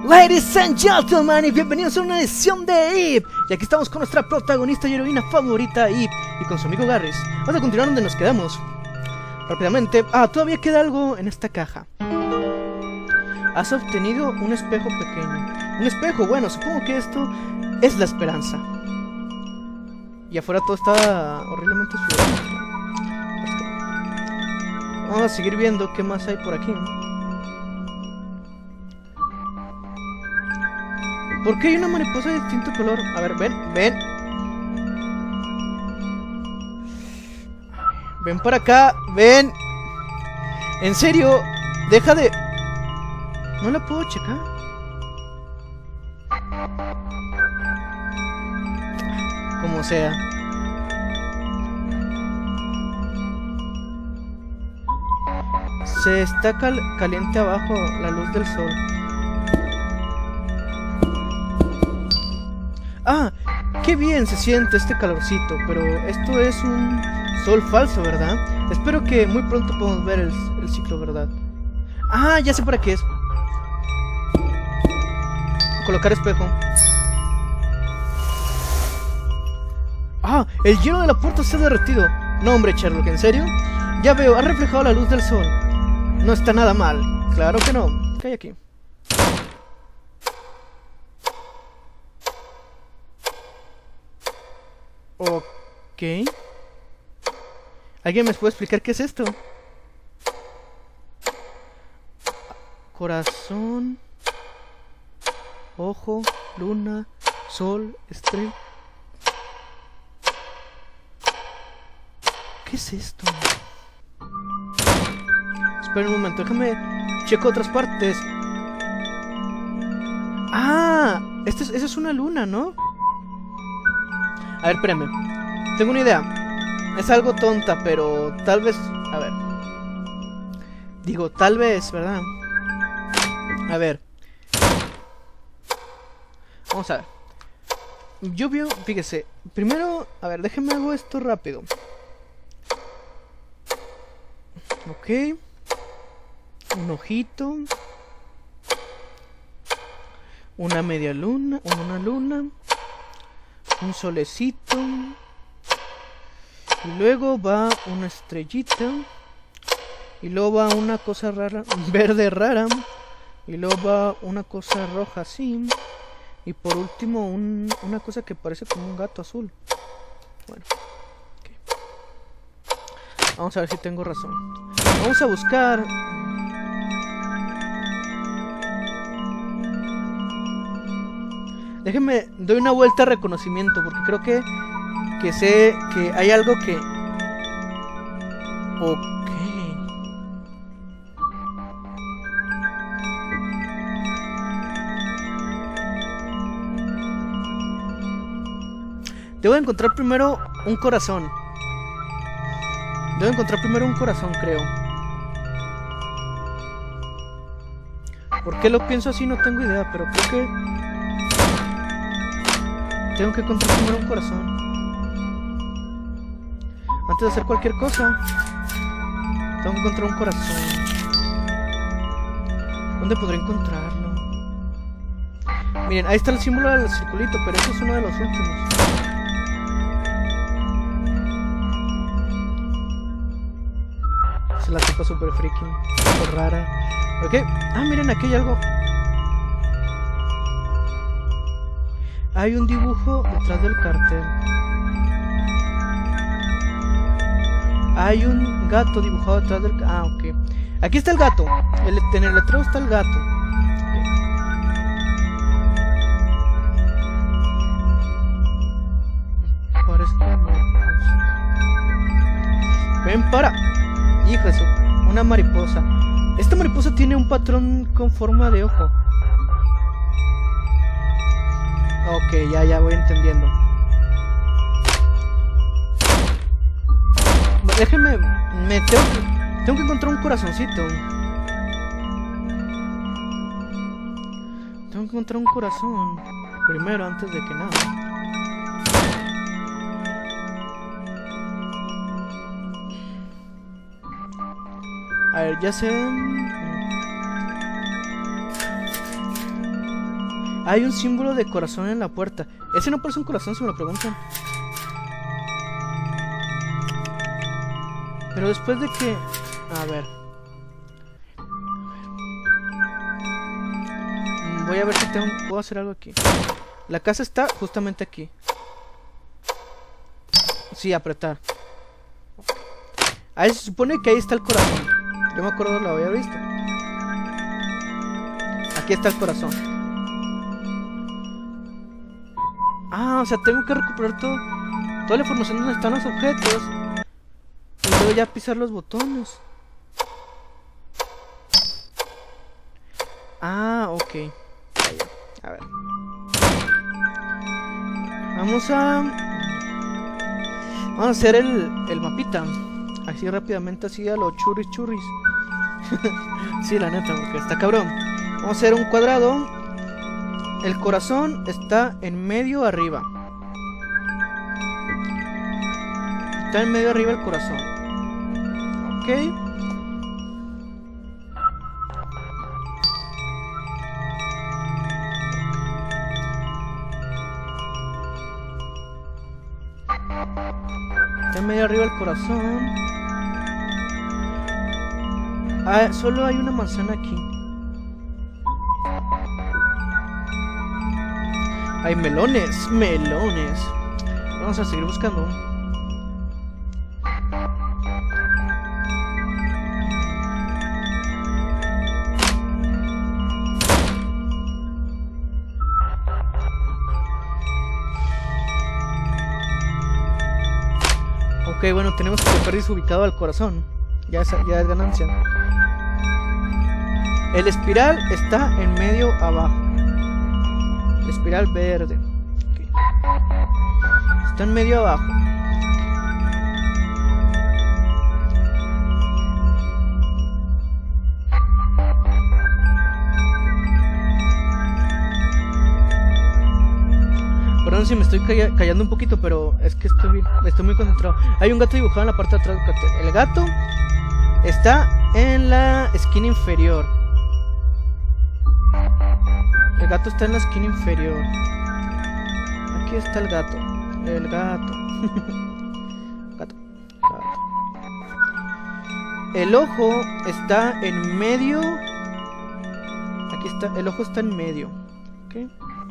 Ladies and gentlemen, y bienvenidos a una edición de Ip. Y aquí estamos con nuestra protagonista y heroína favorita, Ip, y con su amigo Garrus. Vamos a continuar donde nos quedamos. Rápidamente. Todavía queda algo en esta caja. Has obtenido un espejo pequeño. Un espejo, bueno, supongo que esto es la esperanza. Y afuera todo está horriblemente oscuro. Vamos a seguir viendo qué más hay por aquí. ¿Por qué hay una mariposa de distinto color? A ver, ven. Ven para acá, ven. En serio, deja de... ¿No la puedo checar? Como sea. Se está caliente abajo la luz del sol. ¡Qué bien se siente este calorcito! Pero esto es un sol falso, ¿verdad? Espero que muy pronto podamos ver el ciclo, ¿verdad? Ya sé para qué es. Colocar espejo. El hielo de la puerta se ha derretido. No, hombre, Sherlock, ¿en serio? Ya veo, ha reflejado la luz del sol. No está nada mal. Claro que no. ¿Qué hay aquí? Ok. ¿Alguien me puede explicar qué es esto? Corazón, ojo, luna, sol, estrella. ¿Qué es esto? Espera un momento, déjame checo otras partes. Esa es una luna, ¿no? A ver, espérame. Tengo una idea. Es algo tonta, pero tal vez... A ver. Digo, tal vez, ¿verdad? A ver. Vamos a ver. Yo veo... Fíjese. Primero... A ver, déjeme hago esto rápido. Ok. Un ojito. Una media luna. Una luna. Un solecito. Y luego va una estrellita. Y luego va una cosa rara, verde rara. Y luego va una cosa roja así. Y por último una cosa que parece como un gato azul. Bueno, okay. Vamos a ver si tengo razón. Vamos a buscar... Déjenme, doy una vuelta a reconocimiento, porque creo que sé que hay algo que... Ok. Debo encontrar primero un corazón. Creo. ¿Por qué lo pienso así? No tengo idea, pero creo que... Tengo que encontrar primero un corazón. Antes de hacer cualquier cosa, tengo que encontrar un corazón. ¿Dónde podré encontrarlo? Miren, ahí está el símbolo del circulito, pero ese es uno de los últimos. Es la tipa super freaky, super rara. Ok, miren, aquí hay algo. Hay un dibujo detrás del cartel. Hay un gato dibujado detrás del... ok. Aquí está el gato. En el letrero está el gato. Parece que no. Ven para... Hijo eso. Una mariposa. Esta mariposa tiene un patrón con forma de ojo. Ok, ya voy entendiendo. Déjenme... Tengo que encontrar un corazoncito. Tengo que encontrar un corazón primero, antes de que nada. A ver, ya sé... Hay un símbolo de corazón en la puerta. Ese no parece un corazón, si me lo preguntan. Pero después de que... A ver. Voy a ver si puedo hacer algo aquí. La casa está justamente aquí. Sí, apretar. Ahí se supone que ahí está el corazón. Yo me acuerdo, lo había visto. Aquí está el corazón. Ah, o sea, tengo que recuperar toda la información donde están los objetos. Y luego ya pisar los botones. Ah, ok. A ver. Vamos a hacer el mapita. Así rápidamente, así a los churris churris. Sí, la neta, porque está cabrón. Vamos a hacer un cuadrado. El corazón está en medio arriba. Está en medio arriba el corazón. Ok. Está en medio arriba el corazón. Ah, solo hay una manzana aquí. Hay melones, melones. Vamos a seguir buscando. Ok, bueno, tenemos que dejar desubicado al corazón. Ya es ganancia. El espiral está en medio abajo. Espiral verde. Okay. Está en medio abajo. Perdón si me estoy callando un poquito, pero es que estoy muy concentrado. Hay un gato dibujado en la parte de atrás. El gato está en la esquina inferior. El gato está en la esquina inferior. Aquí está el gato. El gato. Gato. El ojo está en medio. Aquí está. El ojo está en medio. ¿Okay?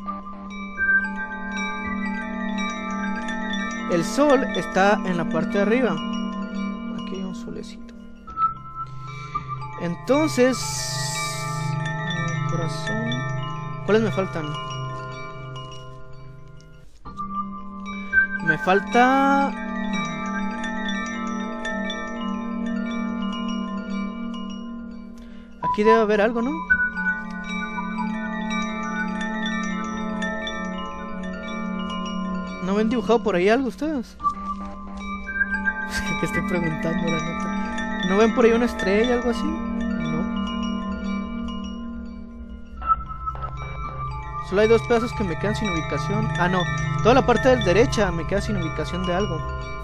El sol está en la parte de arriba. Aquí hay un solecito. Entonces... corazón... ¿Cuáles me faltan? Me falta... Aquí debe haber algo, ¿no? ¿No ven dibujado por ahí algo ustedes? Que estoy preguntando, la neta. ¿No ven por ahí una estrella, algo así? Solo hay dos pedazos que me quedan sin ubicación. Ah, no. Toda la parte de la derecha me queda sin ubicación de algo.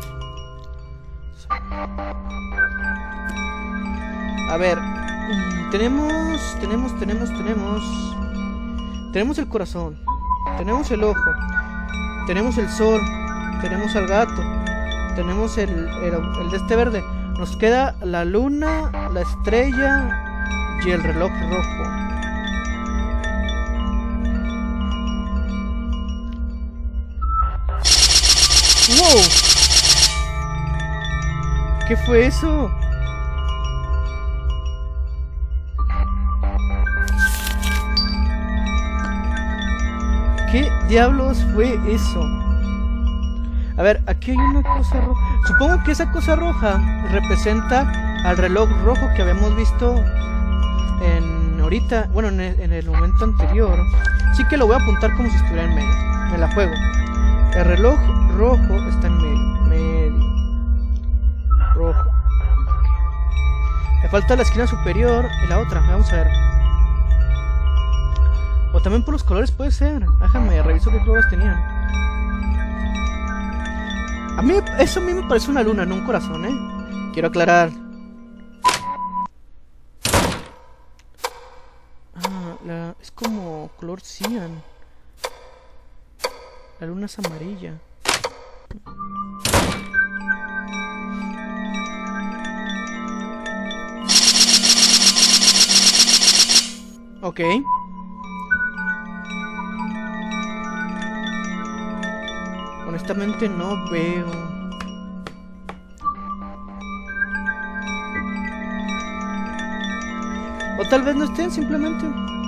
A ver. Tenemos el corazón. Tenemos el ojo. Tenemos el sol. Tenemos al gato. Tenemos el de este verde. Nos queda la luna, la estrella y el reloj rojo. ¡Wow! ¿Qué fue eso? ¿Qué diablos fue eso? A ver, aquí hay una cosa roja. Supongo que esa cosa roja representa al reloj rojo que habíamos visto ahorita, bueno, en el momento anterior. Así que lo voy a apuntar como si estuviera en medio. Me la juego. El reloj rojo está en medio. Rojo. Me falta la esquina superior y la otra. Vamos a ver. O también por los colores puede ser. Déjame, reviso qué colores tenían. Eso a mí me parece una luna, no un corazón, Quiero aclarar. Es como color cian. La luna es amarilla. Ok. Honestamente no veo. O tal vez no estén simplemente.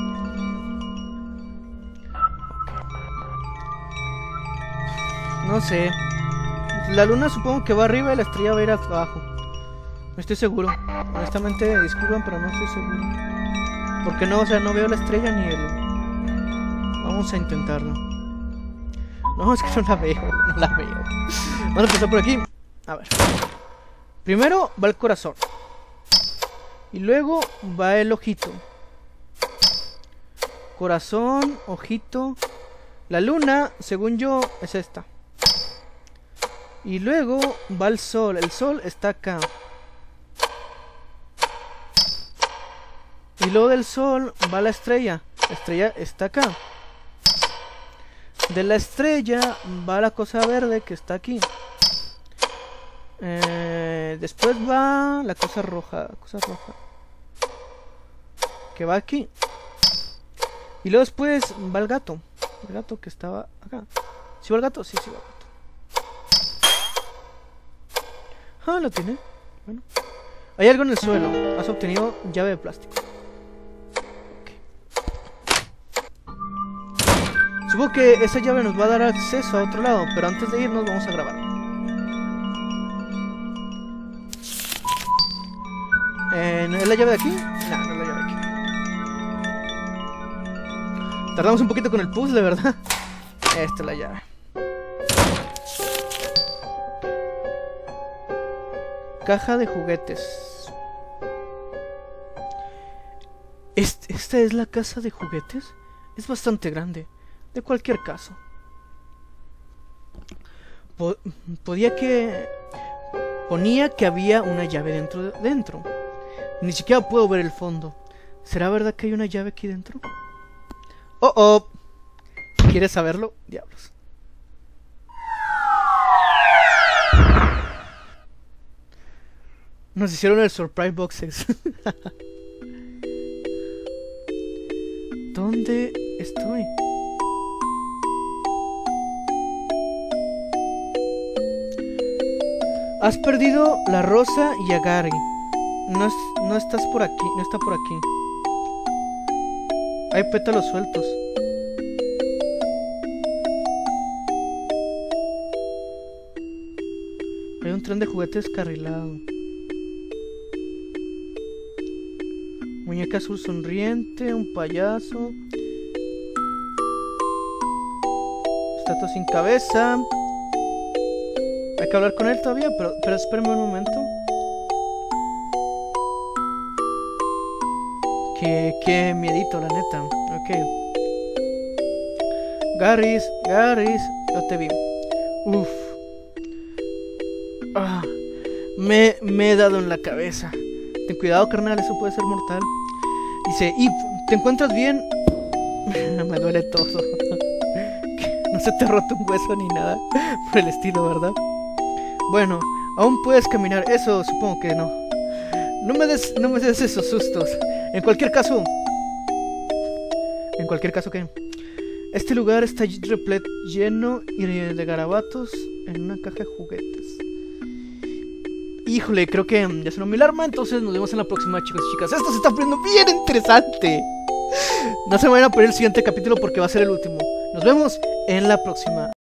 No sé. La luna supongo que va arriba y la estrella va a ir abajo. No estoy seguro. Honestamente, disculpen, pero no estoy seguro. Porque no, o sea, no veo la estrella ni el... Vamos a intentarlo. No, es que no la veo, no la veo. Vamos a empezar por aquí. A ver. Primero va el corazón. Y luego va el ojito. Corazón, ojito. La luna, según yo, es esta. Y luego va el sol. El sol está acá. Y luego del sol va la estrella. La estrella está acá. De la estrella va la cosa verde que está aquí. Después va la cosa roja. Que va aquí. Y luego después va el gato. El gato que estaba acá. ¿Sí va el gato? Sí, sí va el gato. Ah, lo tiene. Bueno. Hay algo en el suelo. Has obtenido llave de plástico. Supongo que esa llave nos va a dar acceso a otro lado, pero antes de irnos vamos a grabar. ¿Es la llave de aquí? No, no es la llave de aquí. Tardamos un poquito con el puzzle, ¿verdad? Esta es la llave. Caja de juguetes. ¿Esta es la casa de juguetes? Es bastante grande. De cualquier caso. Ponía que había una llave dentro. Ni siquiera puedo ver el fondo. ¿Será verdad que hay una llave aquí dentro? Oh. ¿Quieres saberlo? Diablos. Nos hicieron el surprise boxes. ¿Dónde estoy? Has perdido la rosa y a Gary. No estás por aquí. No está por aquí. Hay pétalos sueltos. Hay un tren de juguetes carrilado. Muñeca azul sonriente. Un payaso. Estatua sin cabeza. Hay que hablar con él todavía, pero espérame un momento. Qué miedito, la neta. Ok. Garris, yo te vi. Uf. Me he dado en la cabeza. Ten cuidado, carnal, eso puede ser mortal. Dice, ¿y te encuentras bien? Me duele todo. No se te ha roto un hueso ni nada por el estilo, ¿verdad? Bueno, aún puedes caminar. Eso supongo que no. No me des esos sustos. En cualquier caso, ¿qué? Este lugar está repleto, lleno de garabatos en una caja de juguetes. Híjole, creo que ya sonó mi alarma. Entonces nos vemos en la próxima, chicos y chicas. Esto se está poniendo bien interesante. No se vayan a perder el siguiente capítulo porque va a ser el último. Nos vemos en la próxima.